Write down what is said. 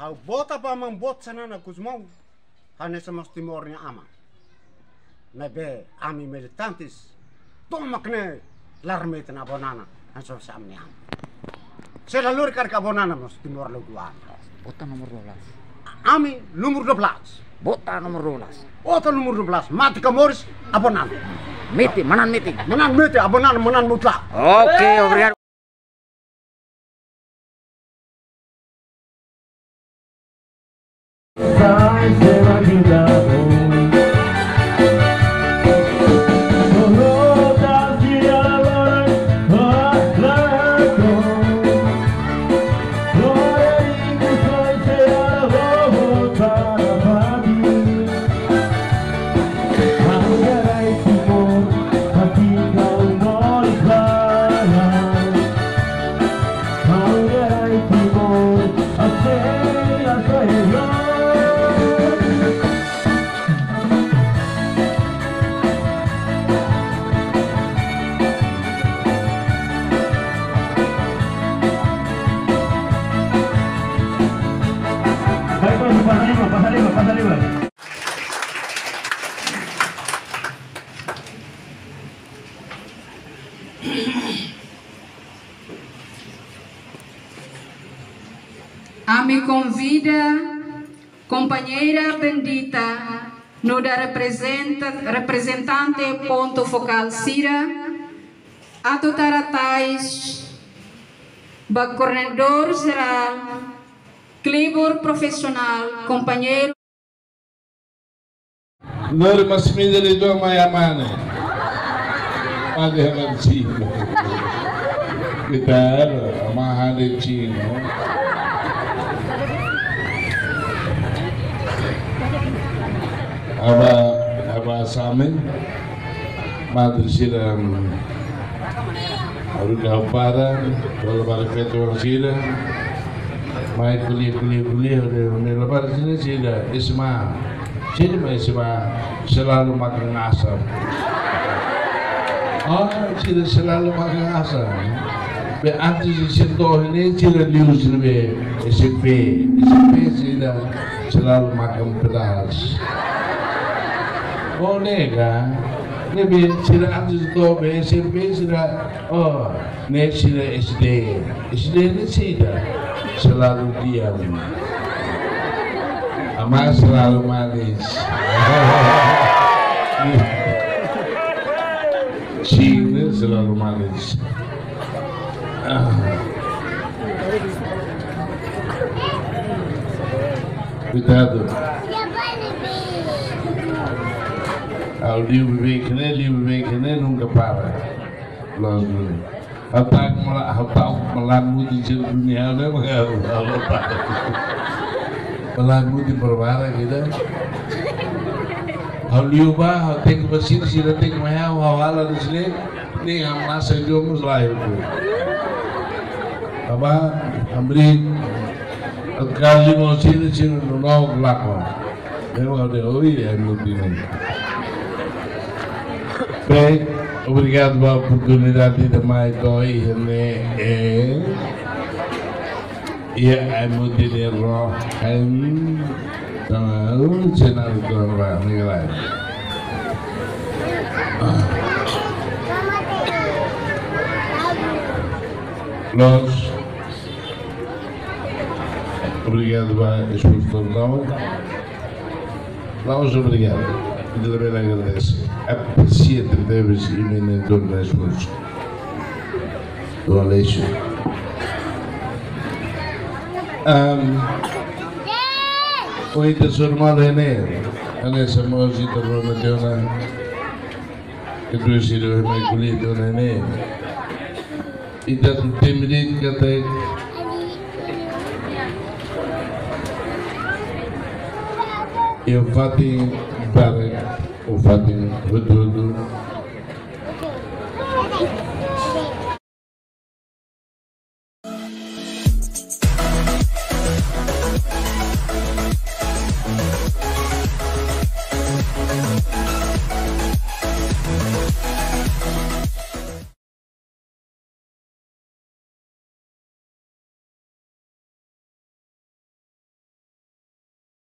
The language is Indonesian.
Au bota pa membuat sanana kusmau hanya sama timornya ama. Nebe ami militantis tomakne larmeten abonana anso samne am. Selalu karek abonana mas timor luguan. Bota nomor 12. Ami nomor 12. Bota nomor 12. Bota nomor 12. Mati kamoris abonan. Meeting, menan meeting. Menan meeting abonan menan mutlak. Oke, obrigado. A me convida, companheira bendita, no da representante ponto focal Cira, a tutaratais, ba coordenador geral, clibor profissional, companheiro. Nor mas midali do mayamane. Paghaman Chino. Gitar, mahal Chino. Aba sa amin, madre sila Arugahamparan, wala marifeto ang sila, may kuliah-kuliah nilabar sila isma, sila may isma, selalu makan asam. Oh, sila selalu makan asam. Be antes de sentar ini sila lius lebih SMP sila selalu makan pedas. Oh nega, nebi sila antes itu SMP sila, oh ne sila SD ini sila selalu diam, ama selalu manis. Cina selalu manis. Cuidado. Ao livro vem que nem nunca para. Logo, atak melamu di dunia ada melamu di perwara kita. Ao livro ao tem que pasir se tem que mais hawala di sini ni ang nasa jomus lain tu. Apa amri kali mo sini no lakon. Memang ada oi yang lebih. Bem, obrigado pela oportunidade de mais dois e a muito dinheiro então cenário do Miguel. Nós obrigado pela exposição nós obrigado. De também agradeço. Aprecia deves e mentor das coisas. Do Aleixo. O internacional é né? Nessa música prometeu na que tu sido mais colhido né? E da temidade que até eu faço para o fato de tudo